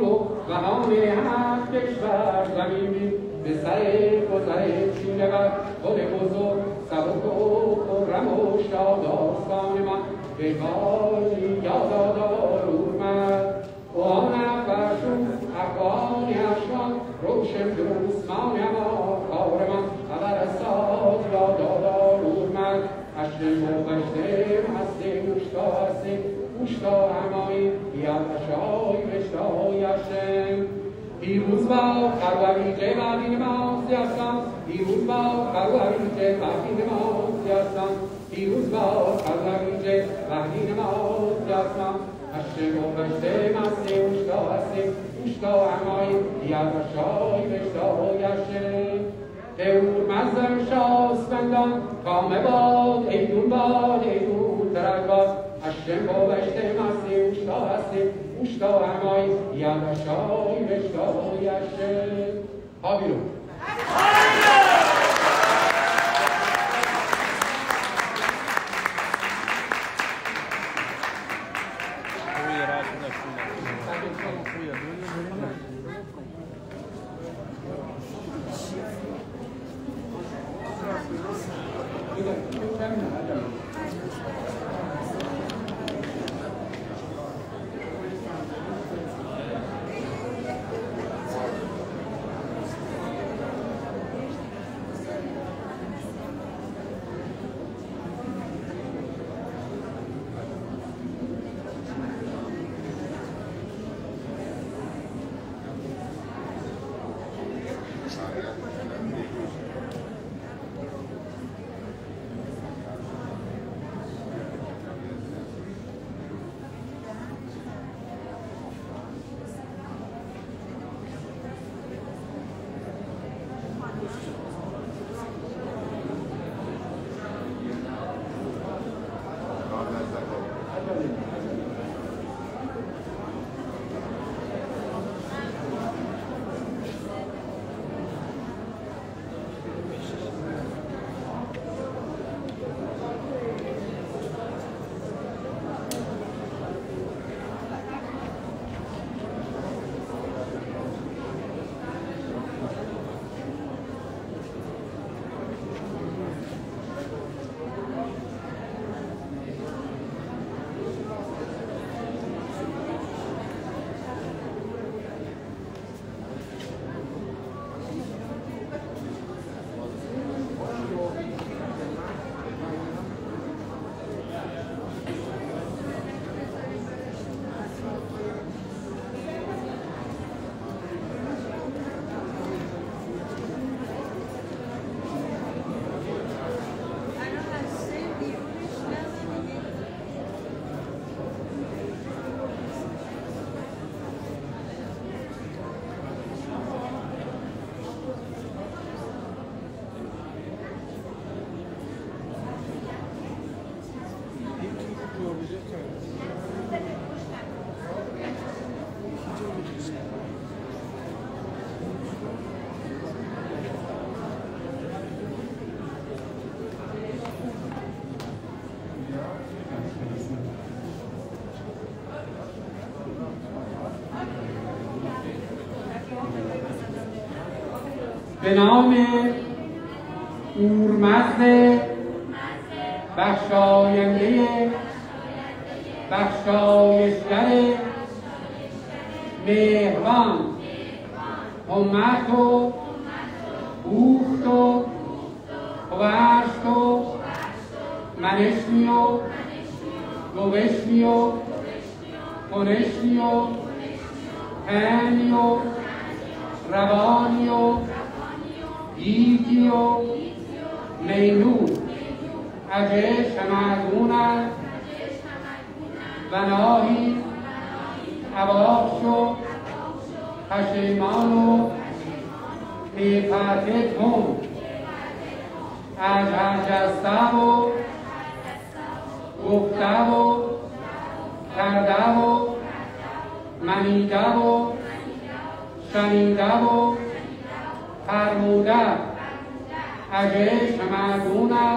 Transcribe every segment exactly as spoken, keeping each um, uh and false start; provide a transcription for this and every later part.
جهان و بهانه هفت کشور زمین به سر گذر چینور گل بزرگ سبک و خرم و شاد آستان من به کاری یادآور اومد و آن افرشون افغانی افشان روشن دوستمان اما کار من خبر ساز یادآور اومد اشتم و بشتم هستیم اشتا هستیم اشتا همایی یادشای بشتای اشتم پیروز با خروریجه وقتی نماز یستم پیروز با خروریجه وقتی نماز یستم پیروز با خروریجه وقتی نماز یستم اشتم و بشتم هستیم اشتا هستیم اشتا همایی یادشای بشتای اشتم تهور مزدم شاستندان کامه باد ایدون باد ایدون ترک باد اشتم با بشتم هستیم اشتا هستیم اشتا همایی یادشای بشتای اشتم ها بیرون به نام اورمزد بخشاینده بخشایشگر مهربان همت و اوخت و خوشت و منشنی و گوشنی و کنشنی و پنی و روانی و گیتی و مینو اجه شمعدونن و ناهی عواقش و پشیمان و پیپتت هم از هرجسته و گفته و کرده و منیده و شنیده و فرموده اجه شمعدونه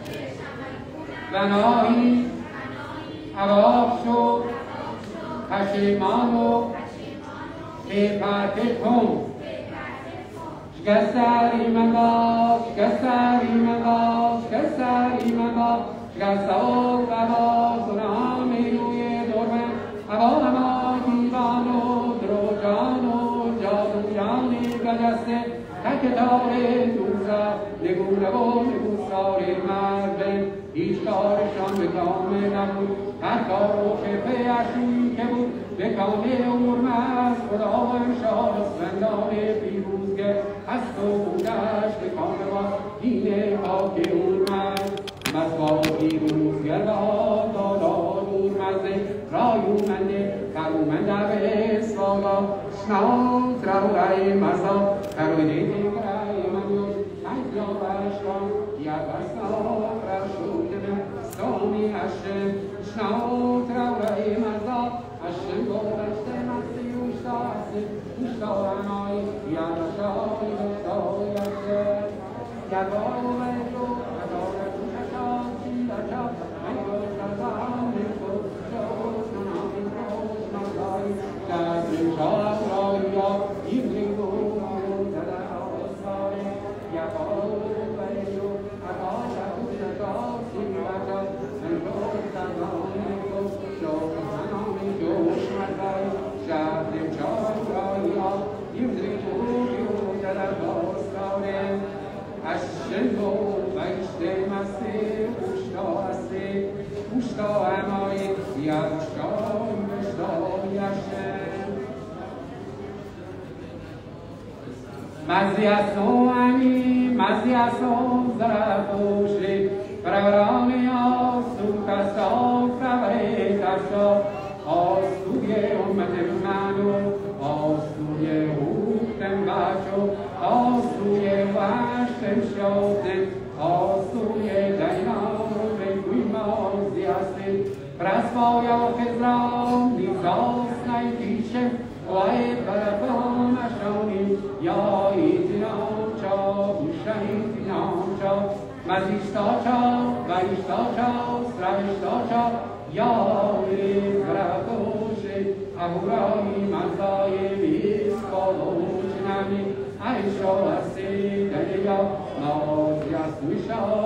و ناهی عواقش و پشیمان و بپرتکم شکستری من با شکستری من با شکستری من با شکست و قبا کنم روی درمن هوا هما دیوان و دروجان و جادویان گجسته تکتار دوزا نگونه و نگوسار مردن هیچ کارشان به کام نبود هر کار و خفه اشوی که بود به کام اورمز خدا امشار اسفندان پیروزگه هست و بودش به کام با دین پاک اورمز مزبا پیروزگر و آداداد اورمزه رایومنده ترومنده به اسوالا شناز رای مزا تروی دیدی رای منو یا برشان یا برسان رشودن سامی هشم شناوت رورای مزا هشم گوشته مستی اوشتا هستی اوشتا رنایی یا رشای بشتای هشم یا باو بیشو اداره توششا چیلشا ایو سرزان بیشو شوش ننامی روش مزایی شازم شاز رایی یا ایبری گو مزیاسو امی مزیاسو زرفوشی پرورانی آسو کسا پروری کسا آسوی امت منو آسوی حوکتن بچو آسوی وشتن شوتن آسوی دینام بگوی مازیاسی پرسپایا خزران نیزاس نیتیشم وای برفان اشانی یا ایتنام چا بوشه ایتنام چا مزیشتا چا ویشتا چا سرشتا چا یا ایز برفوشه اهورایی مزای بیس کالوش نمی ایشا هستی دنیا نازی اسوی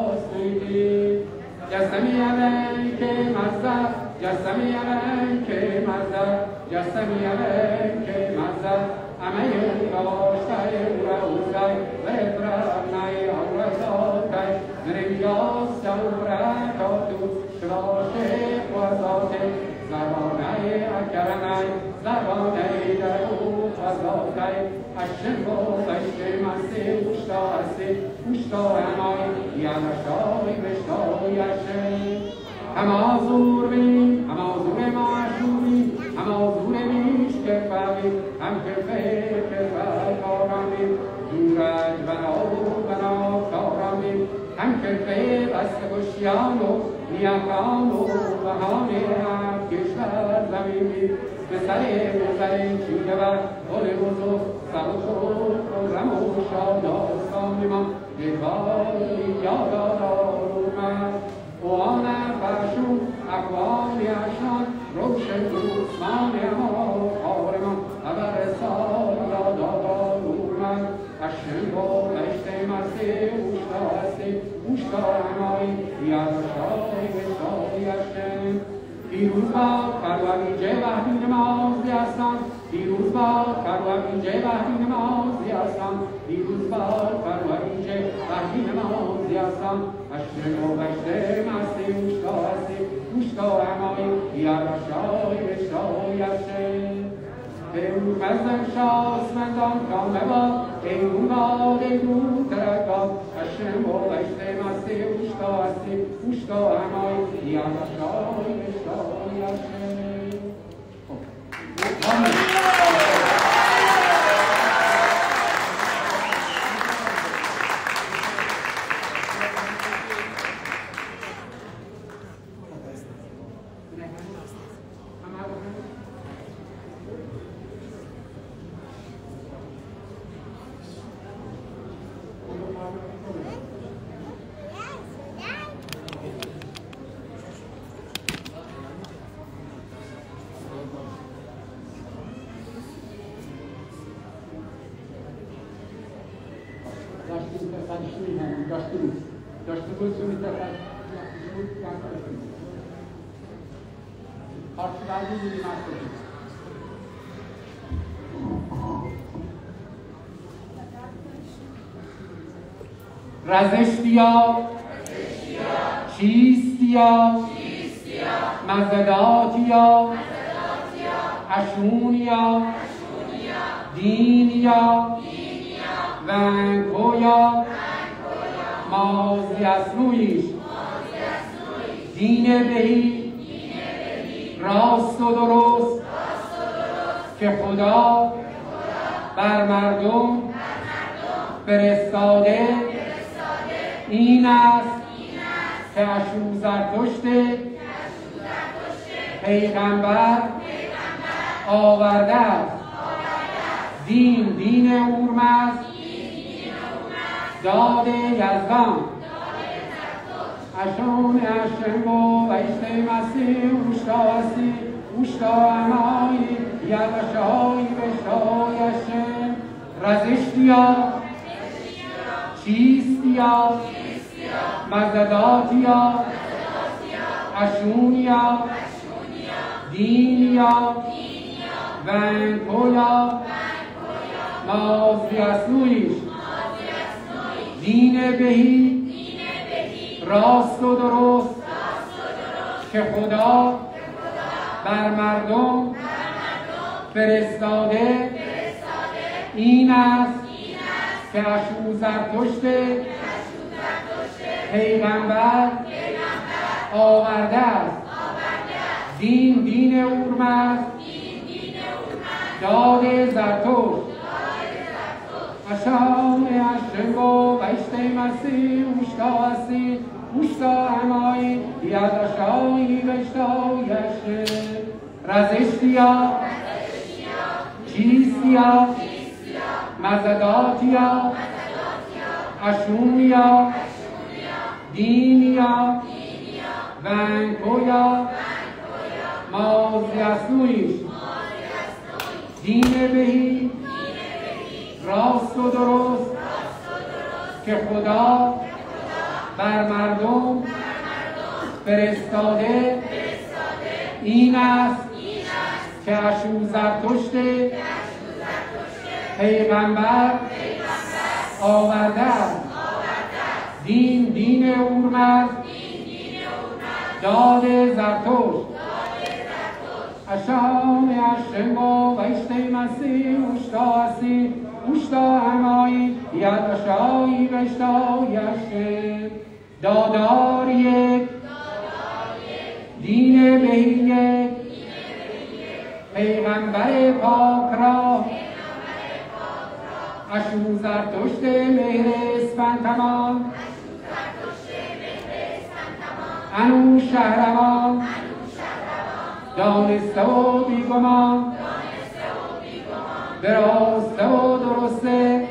شاستویدی جسمی علیک مزد جسمی علیک مزد جسمی علیک مزد همه راشتای روزای برفرنای آرزاتای نریاس جورکاتو شواشه قوزاته زبانای اکرمای زبانای درو قوزاتای اشن و بشت مستی اوشتا هستی اوشتا همای یادشای بشتای اشن هم آزور بیم هم آزور معشوری هم آزور بیش که فقی هم که فکر کارامیم دورج بنا بنا کارامیم هم که فکر بست کشیان و نیاکان و بهانه هم کشور زمینی به سر بزر چیده بر گل بزرگ سبک و خرم و شاد آسان ما نگاهی یادادار اومد اوان فرشون اقوال اشان روشن دوستمان ما خارمان خبر سال یادادار اومد اشن با بشت مستی اوشتا هستی اوشتا همایی یادشای بشتای اشن پیروز با کروانیجه وحدی نمازی هستم پیروز با کروانیجه وحدی نمازی هستم پیروز با کروانیجه وحدی نمازی هستم اشن و بشت مستی اوشتا هستی اوشتا همایی یادشای بشتای اشن اون مزن شاسمندان کامه با ایمون باد ایمون ترکا اشن و بشت مستی اوشتا هستی اوشتا همایی یادشای بشتای اشن بعدش میگم داشته بود داشته بود تو میترد بود کم کنید کارت بعدی بودی مستقیم رزشتیا چیستیا مزداتیا اشونیا دینیا ونکویا مازی اسنویش دین بهی راست و درست که خدا بر مردم فرستاده این است که اشو زرتشت پیغمبر آورده است دین دین اورمزد داد یزدان اشون اشنگو و اشته مسیح اوشتاسی اوشتا امایی یدشایی بشتایشن رزشتیا چیستیا مزداتیا اشونیا دینیا ونکویا مازی اسنویش دین بهی راست و درست که خدا بر مردم فرستاده این است که اشو زرتشت پیغمبر آورده است دین دین اورمزد داد زرتشت اشام اشنگو و اشته مسیح اوشتاسی اوشتا همایی یدشایی بشتایشه رزشتیا چیستیا مزداتیا اشونیا دینیا ونکویا مازی اسنویش دین بهی راست و درست که خدا بر مردم فرستاده این است که اشو زرتشت پیغمبر آورده است دین دین اورمزد داد زرتشت اشام اشنگو و اشته مسیح اوشتاسی اوشتا همایی یدشایی بشتایشه دادار یک دین بهی یک پیغمبر پاک را اشو زرتشت مهر اسفند تمام انو شهروان دانسته و بیگمان براسته و درسته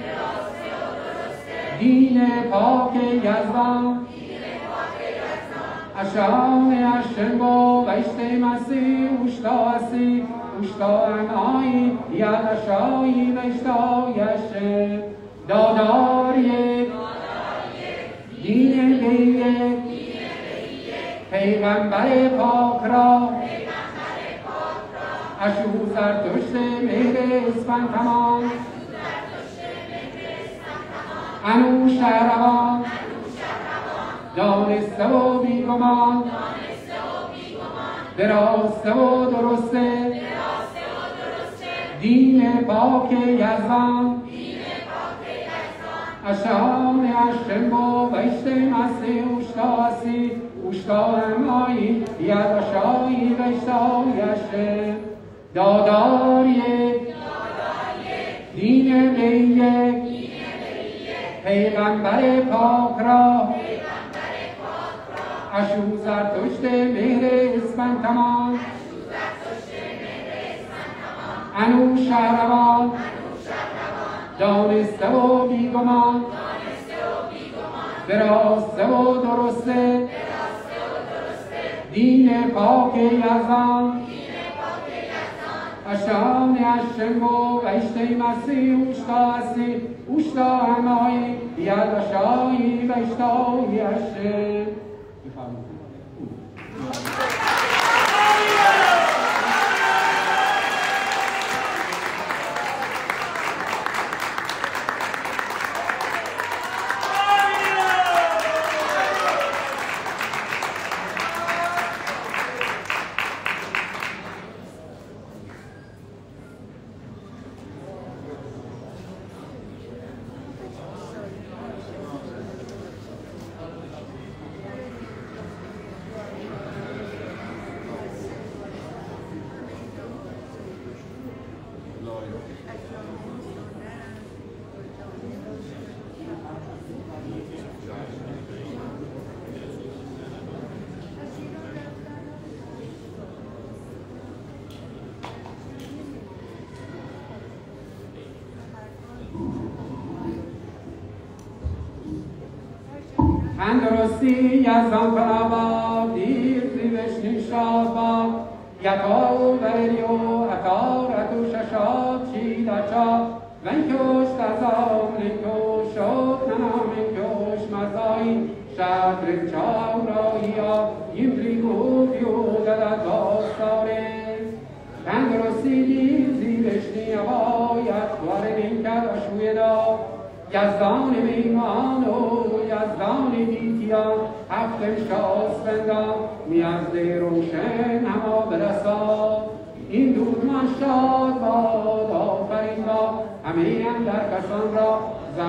دین پاک یزدان اشام اشنگو و اشته مسیح اوشتاسی اوشتا انایی یدشایی بشتایشه دادار یک دین بهی پیغمبر پاک را اشو زرتشت مهر اسفند تمام انو شهروان دانسته و بیگمان براسته و درسته دین پاک یزدان اشام اشنگو و اشته مسیح اوشتاسی اوشتا همایی یدشایی بشتایشه دادار یک دین بهی پیغمبر پاک را اشو زرتشت مهر اسفند تمام انو شهروان دانسته و بیگمان براسته و درسته دین پاک یزدان اشان اشمو و اشتی مرسی اوشتا هستی اوشتا همایی بیاد اشایی و اشتایی اشم تندرستی یزدان کنابا دیر زیوشنی شاد با یکاو بریو اکارتو ششاد چیدچا ونکوش تزام لنکوش شد ننامنکوش مزایی شدر چاورایی ها یمریگو بیودد باستاره تندرستی دیر زیوشنی باید وارنین کد اشوی دا یزدان میمان و یزدان دیتیان هفتم شاسپندان میازده روشن هما برسا این دورمان شاد باد آفرین با همه هم در کسان را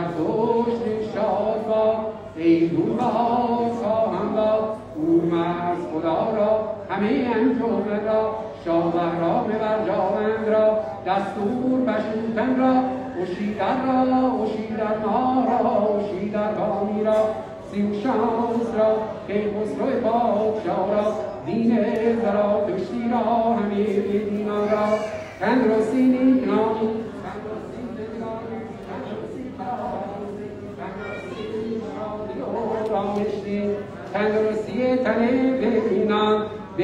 زرتشت شاد با ای دور ها خواهم با اورمرز خدا را همه هم جمله را شاهبهرام برجاوند را دستور بشوتن را اوشیدر را اوشیدر ما را اوشیدر کامی را سیو شانس را که خسرو پادشاه را دین زراتشتی را همه دینان را تندرستی نیکنانی تندرستی زندگانی تندرستی فرازی تندرستی شادی و رامشتی تندرستی تن ببینان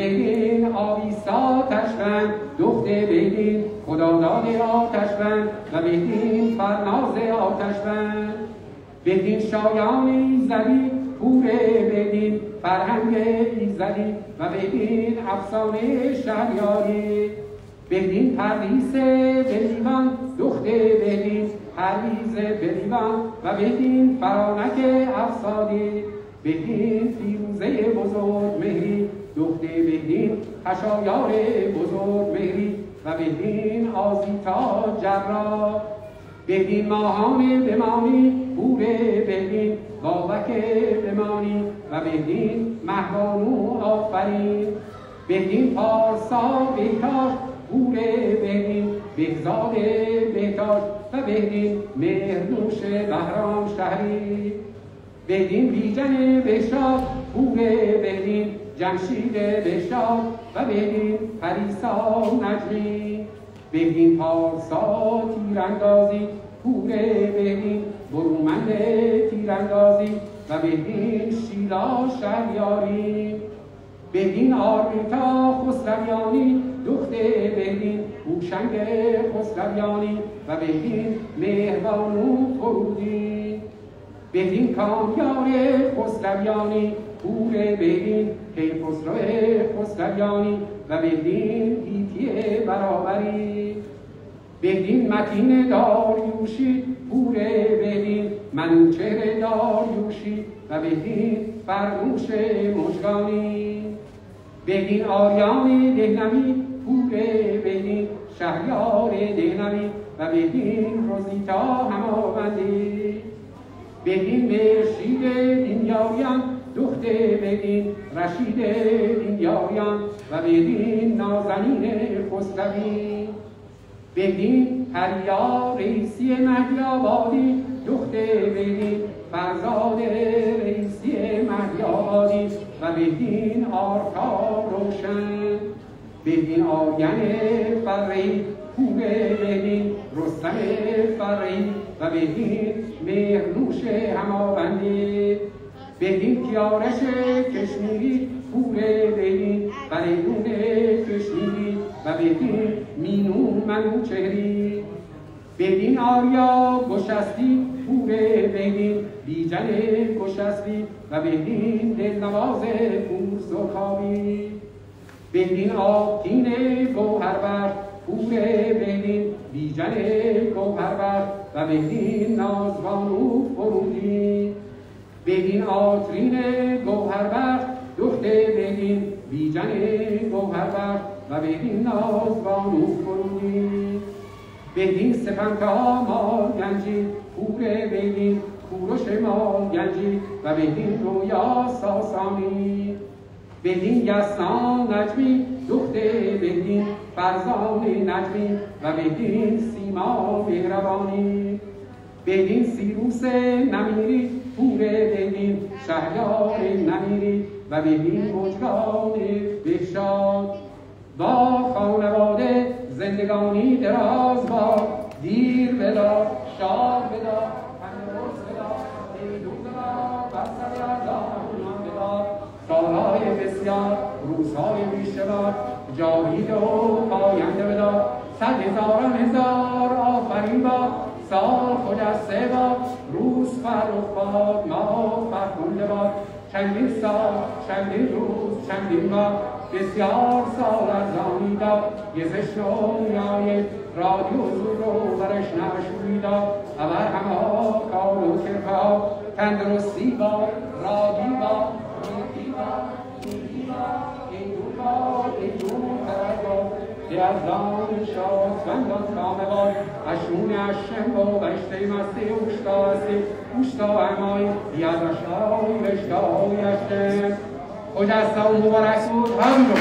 بگین آویسا تشبن دخته بگین خداداد آتشبن و بگین فرناز آتشبن بگین شایان ایزدی پوره بگین فرهنگ ایزدی و بگین افسانه شهریاری بگین پردیس بلیوان دخته بگین پرویز بلیوان و بگین فرانک افسادی بگین فیروزه بزرگ مهری دخته بگین هشایار بزرگ مهری و بگین آزیتا جرا بگین ماهان بمانی پوره بگین بابک بمانی و بگین مهبانو آفرین بگین پارسا بهتاش پوره بگین بهزاد بهتاش و بگین مهرنوش بهرام شهری بگین بیژن بهشاد پوره بگین جمشید بهشاد و بگین پریسا نجمی بگین پارسا تیراندازی پوره بگین برومند تیراندازی و بگین شیلا شهریاری بگین آرمیتا خسرویانی دخته بگین هوشنگ خسرویانی و بگین مهربانو فرودی بگین کامیار خسرویانی پوره بگین کیخسرو خسرویانی و بگین گیتی برابری بگین متین داریوشی پوره بگین منوچهر داریوشی و بگین فرموش مژگانی بگین آریان دهنمی پوره بگین شهریار دهنمی و بگین روزیتا هماوندی بگین مرشید دینیاریان دخته بگین رشید دینیاریان و بگین نازنین خسروی بگین پریا رئیسی مهدی آبادی دخته بگین فرزاد رئیسی مهدی آبادی و بگین آرکا روشن بگین آگن فرهی پوره بگین رستم فرهی و بگین مهرنوش هماوندی بگین کیارش کشمیری پوره بگین فریدون کشمیری و بگین مینون منوچهری بدین آریا گشستی پوره بدین بیژن گشستی و بدین دلنواز پور سرخابی بدین آبتین گوهربر پوره بدین بیژن گوهربر و بدین نازبانو فرودی بدین آترین گوهربر دخته بدین بیژن گوهربر و بدین نازبانو فرودی بدین سپنتا مال گنجی پوره بدین کوروش مال گنجی و بدین رویا ساسانی بدین یسنا نجمی دخته بدین فرزان نجمی و بدین سیما مهربانی بدین سیروس نمیری پوره بدین شهریار نمیری و بدین مجگان بهشاد با خانواده زندگانی دراز با دیر بدا شاد بدا تندرست بدا ایدون بدا بسر یردان بدا سالهای بسیار روزهای بیشتر جاوید و پاینده بدا صد هزاران هزار آفرین باد سال خجسته باد روز فرخ باد ماه فرخنده باد چندین سال چندین روز چندین ماه بسیار سال از آنی داد گزش نومیای رادیو زور رو برش نشوی داد ابر همه کار و کرها تندرستی باد رادی باد نیکی باد نیکی باد ایدون باد ایدون ترد باد دیازدان شاد سوندان کامه باد اشون اشم و بشته مستی اوشتا هستی اوشتا امای دیازشای بشتای اشم خجسته و مبارک بود همون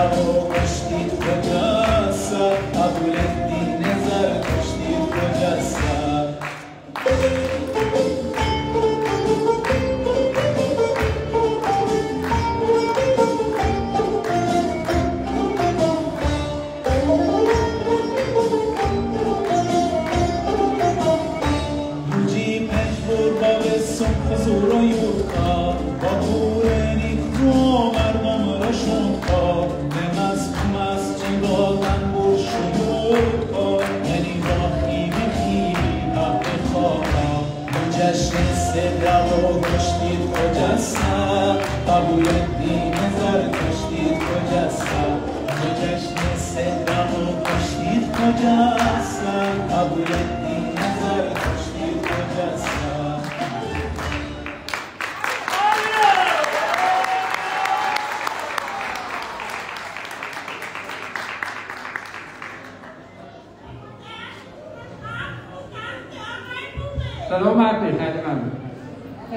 Just جشن صدق و کشتید مجسم قبول دین زرتشتید مجسم به جشن صدق و کشتید مجسم قبول دین زرتشتید مجسم سلام خیلی ممنون.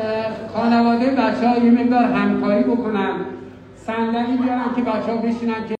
خانواده بچه ها یه مقدار همکاری بکنن، صندلی بیارن که بچه ها بشینن که